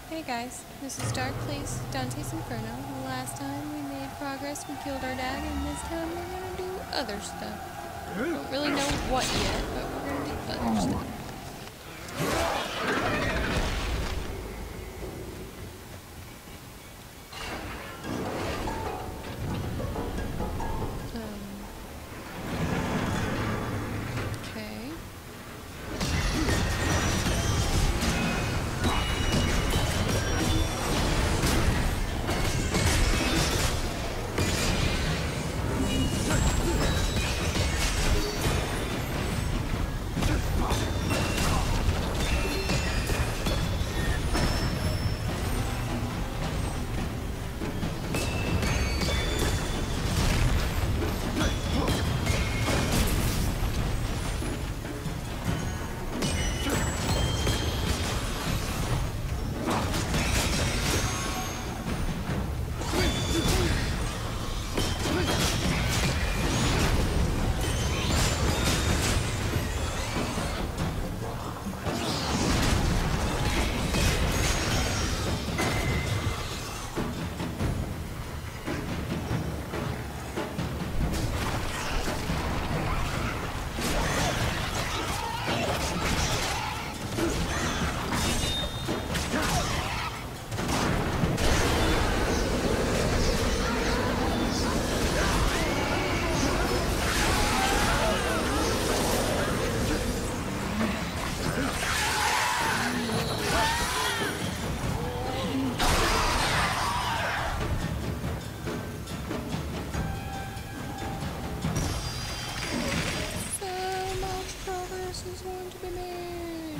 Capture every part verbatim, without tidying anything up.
Hey guys, this is Dark Place, Dante's Inferno. Last time we made progress, we killed our dad, and this time we're gonna do other stuff. Don't really know what yet, but we're gonna do other stuff. Um, okay. So much progress is going to be made.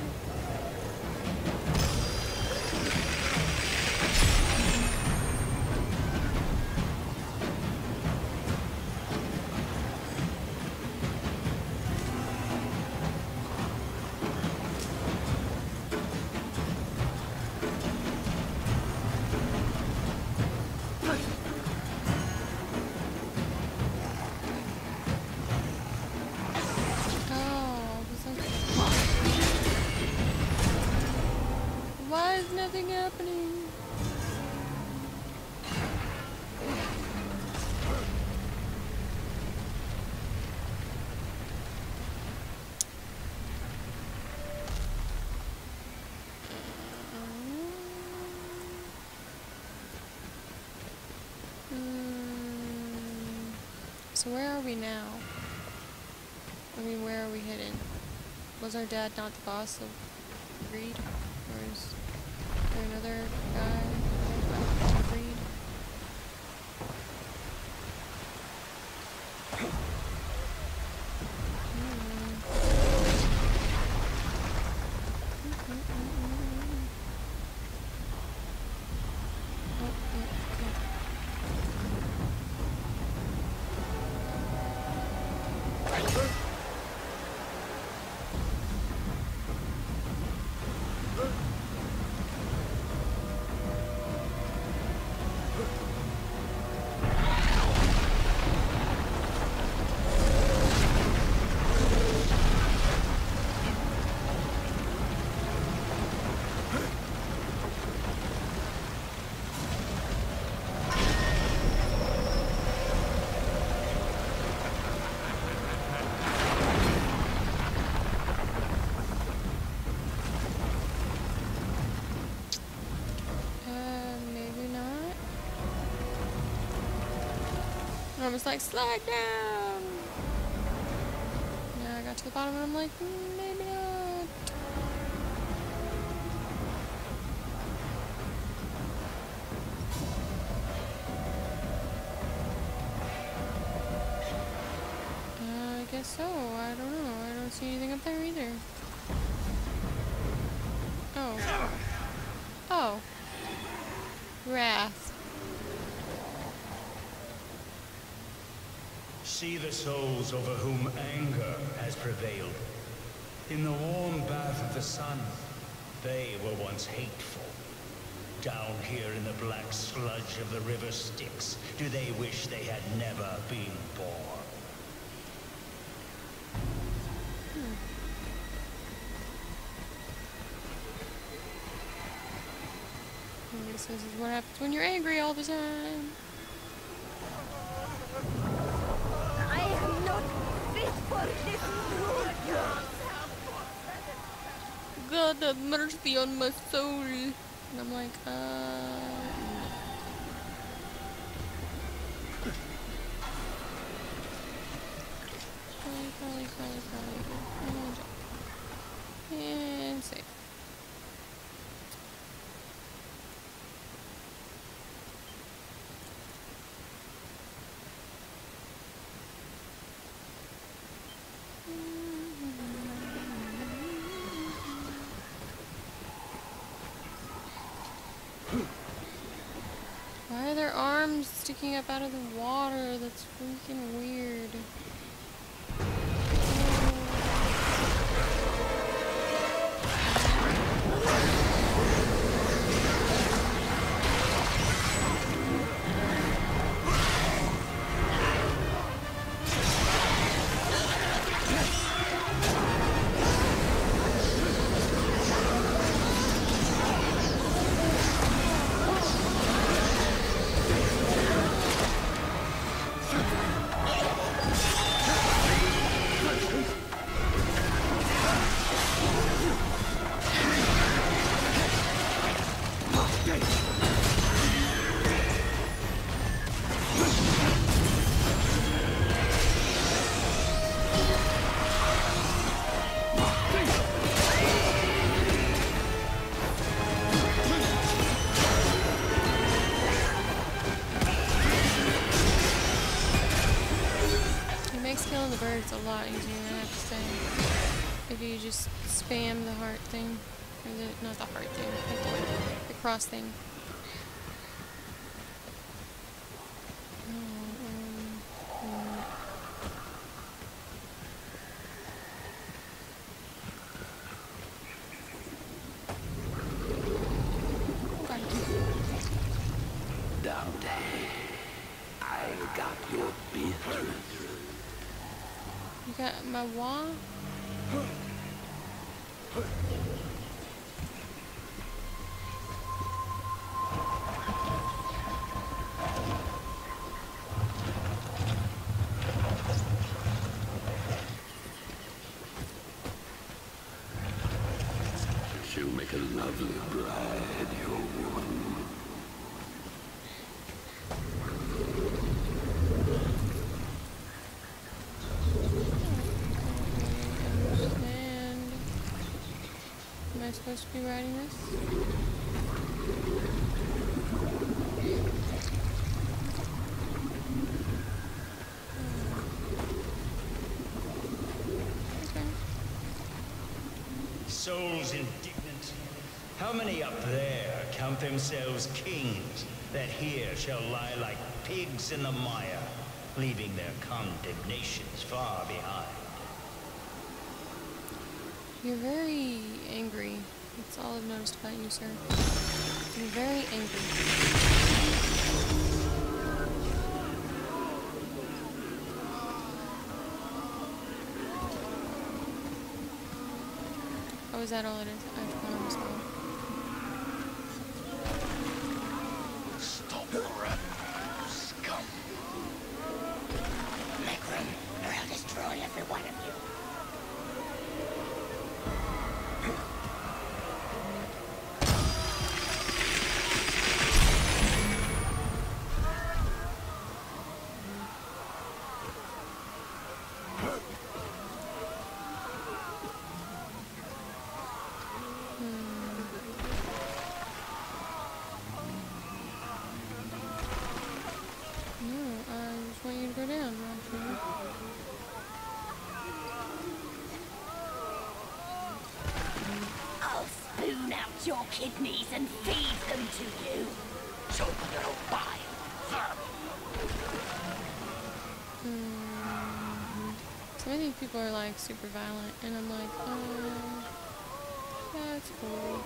Oh, was that... Why is nothing happening? Hmm. So where are we now? I mean, where are we headed? Was our dad not the boss of Greed? Or is there another guy of Greed? Uh, maybe not. I was like, slide down! Now I got to the bottom and I'm like, mm, maybe not. Uh, I guess so. I don't know. I don't see anything up there either. Oh. Oh. Wrath. See the souls over whom anger has prevailed. In the warm bath of the sun, they were once hateful. Down here in the black sludge of the river Styx, do they wish they had never been born? This is what happens when you're angry all the time. I am not fit for this world. God have mercy on my soul. And I'm like, uh... no. Probably, probably, probably, probably. And jump. And save. Why are their arms sticking up out of the water? That's freaking weird. Killing the birds a lot easier, I have to say. If you just spam the heart thing. Or the, not the heart thing, but the, the cross thing. Oh, um, um. Dante, I got your business. You got my wall? She'll make a lovely bride, your woman. Am I supposed to be riding this? Okay. Souls indignant. How many up there count themselves kings that here shall lie like pigs in the mire, leaving their condemnations far behind? You're very angry. That's all I've noticed about you, sir. You're very angry. Oh, is that all it is? I have to go on this one. Stop the rat, scum. Make room, or I'll destroy every one of you. Your kidneys and feed them to you. So little bile. Hmm. Some of these people are like super violent, and I'm like, oh, that's cool.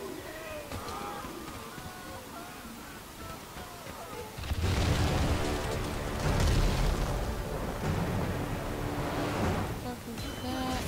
Fuck with that.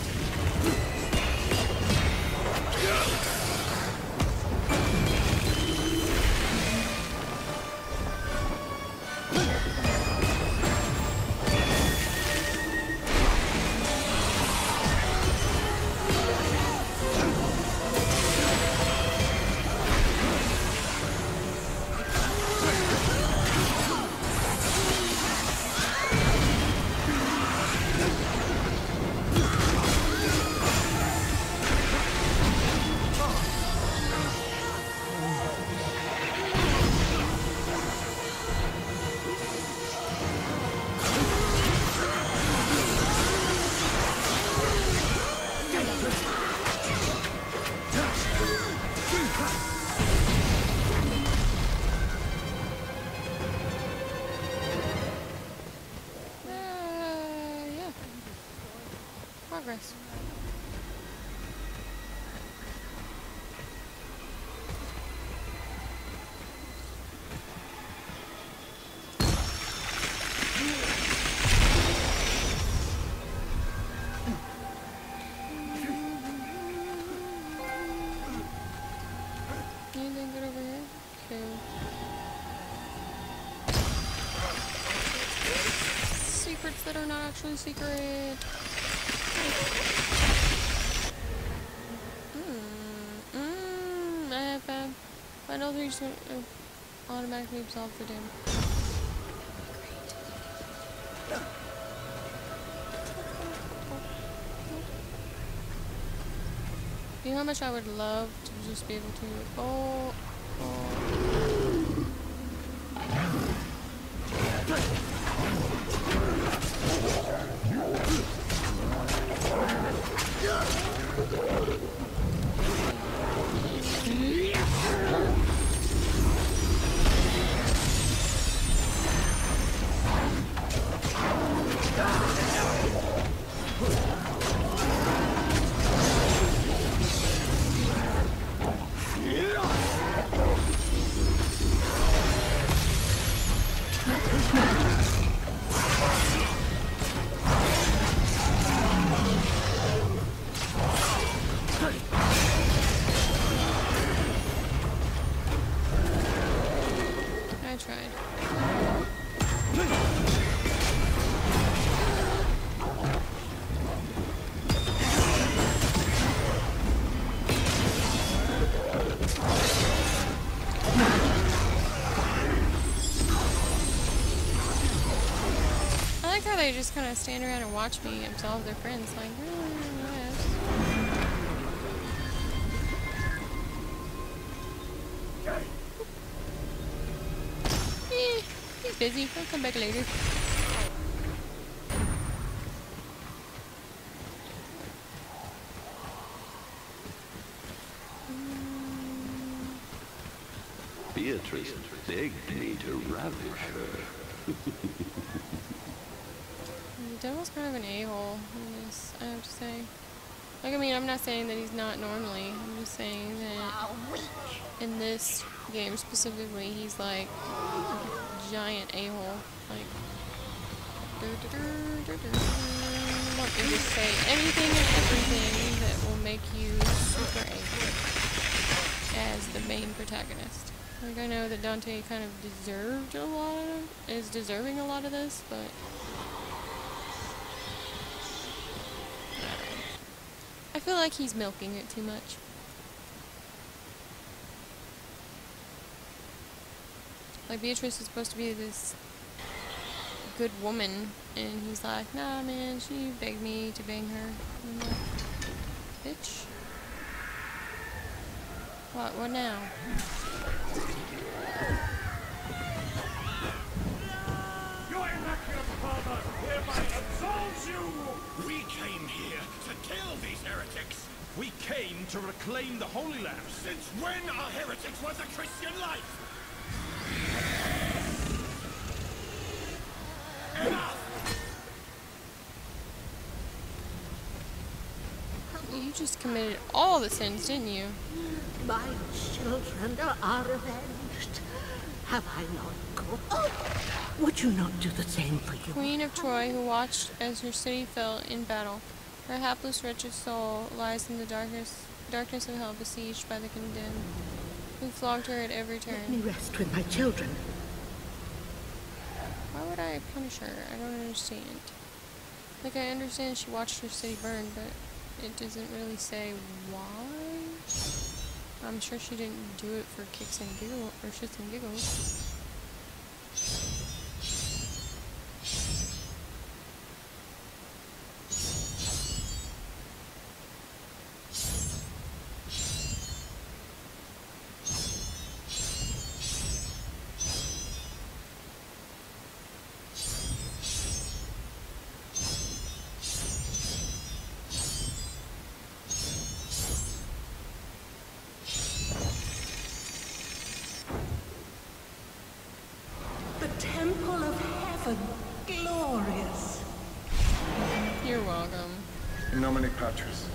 progress. Anything good over here? Cool. Secrets that are not actually secret. Mm, mm, I have found. I don't think so. Uh, automatically absolve the damn. You know how much I would love to just be able to. Oh, oh. I tried. I like how they just kind of stand around and watch me absolve their friends, like, oh, yes. Eh, he's busy. He'll come back later. Beatrice begged me to ravish her. The devil's kind of an a-hole in this, I have to say. Like, I mean, I'm not saying that he's not normally. I'm just saying that in this game specifically, he's like a giant a-hole. Like, let me just say anything and everything that will make you super angry as the main protagonist. Like, I know that Dante kind of deserved a lot of, is deserving a lot of this, but I feel like he's milking it too much. Like, Beatrice is supposed to be this good woman, and he's like, nah, man, she begged me to bang her. And I'm like, bitch. What, what now? Your immaculate father hereby absolves you! We came here to kill these heretics! We came to reclaim the Holy Land! Since when are heretics worth a Christian life? Enough! You just committed all the sins, didn't you? My children are avenged. Have I not good? Oh, would you not do the same for you? Queen of Troy, who watched as her city fell in battle. Her hapless, wretched soul lies in the darkness, darkness of hell, besieged by the condemned, who flogged her at every turn. Let me rest with my children. Why would I punish her? I don't understand. Like, I understand she watched her city burn, but it doesn't really say why. I'm sure she didn't do it for kicks and giggles, or shits and giggles. Temple of Heaven, glorious. You're welcome. In nomine Dominic Patras.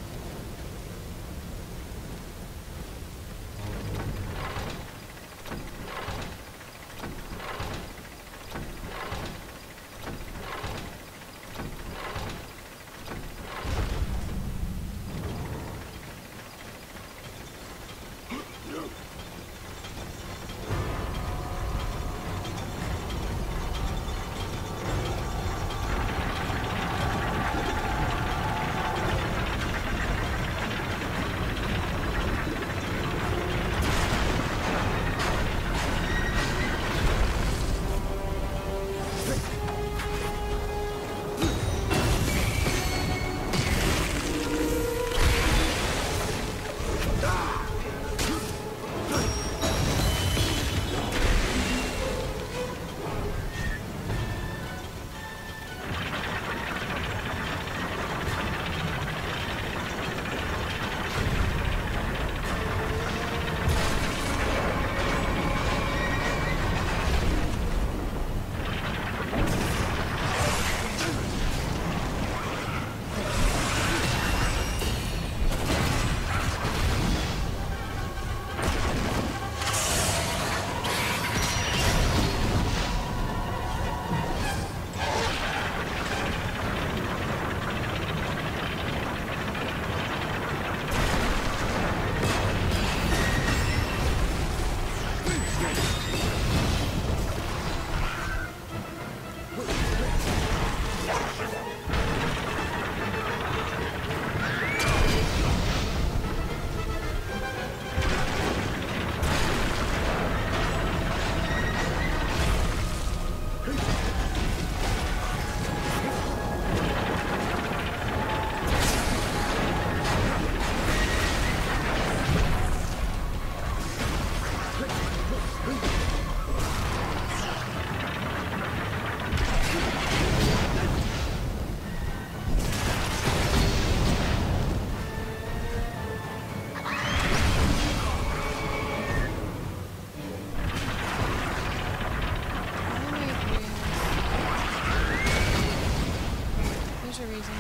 There's a reason.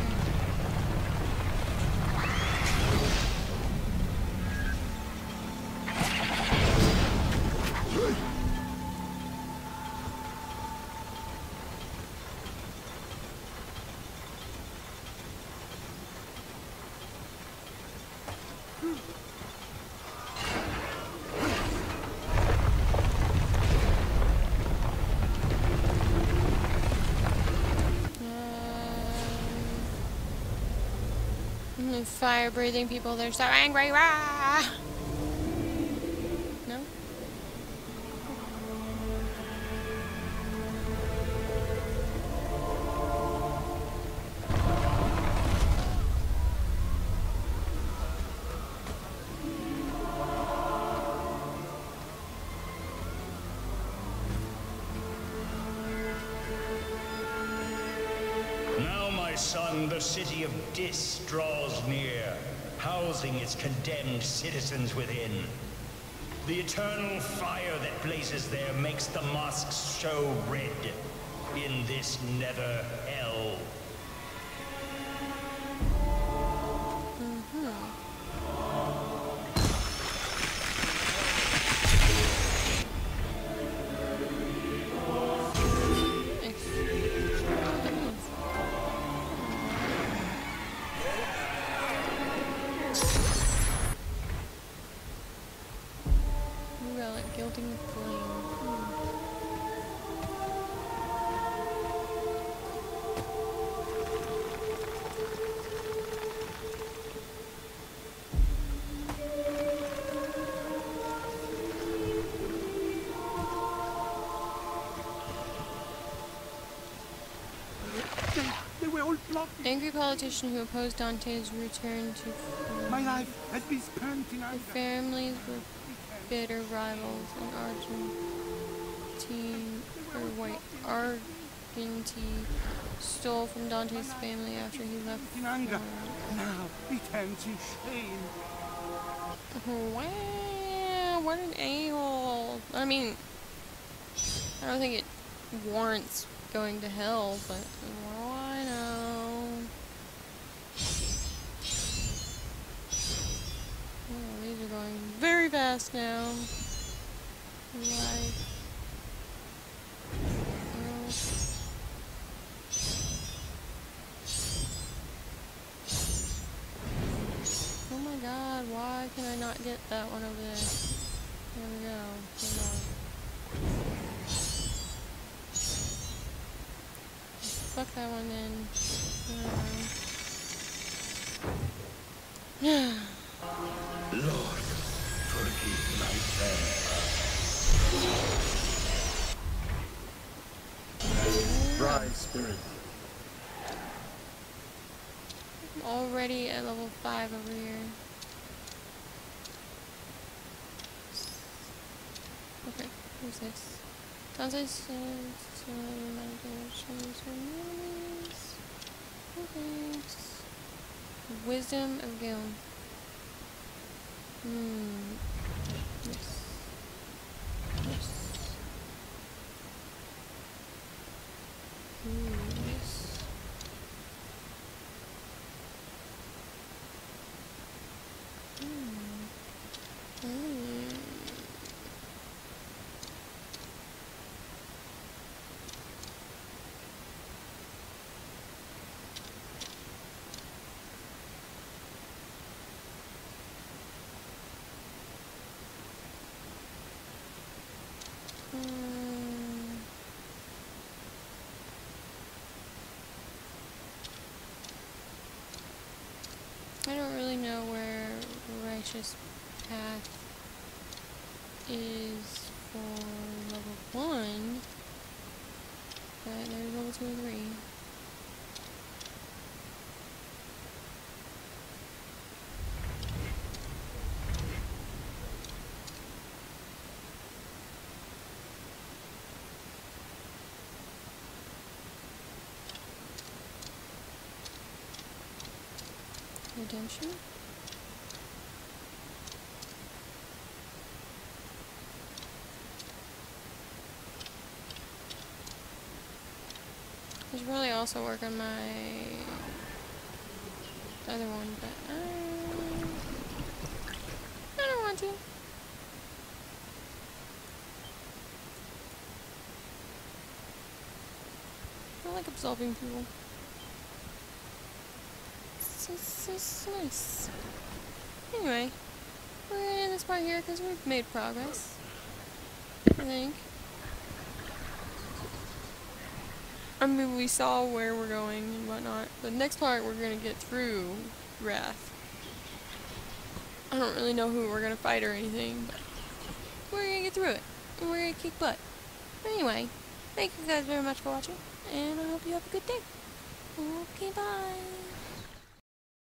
Fire breathing people, they're so angry. Rah! No? Now, my son, the city of Dis draws near, housing its condemned citizens within. The eternal fire that blazes there makes the mosques show red in this nether hell. Gilding flame. Hmm. They were all plotting. Angry politician who opposed Dante's return to My life has been spent in the anger. families were bitter rivals, and Argentine, or wait, Argentine stole from Dante's family after he left. In anger. Florence. Now return to shame. Wow, what an a-hole. I mean, I don't think it warrants going to hell, but what do I know? fast now. Life. Oh my god, why can I not get that one over there? There we go. Hold on. Fuck that one then. Lord, forgive my temper. Dry spirit. I'm already at level five over here. Okay, who's this? Dante says to show me some enemies. Okay. Wisdom of Gil. Hmm. Yes. Yes. Ooh, yes. Hmm. Hmm. Hmm. I don't really know where Righteous Path is for level one, but there's level two and three. Redemption? I should probably also work on my other one, but I, I don't want to. I like absolving people. It's, it's, it's nice. Anyway, we're gonna end this part here because we've made progress, I think. I mean, we saw where we're going and whatnot. The next part, we're gonna get through Wrath. I don't really know who we're gonna fight or anything, but we're gonna get through it. And we're gonna kick butt. Anyway, thank you guys very much for watching, and I hope you have a good day. Okay, bye.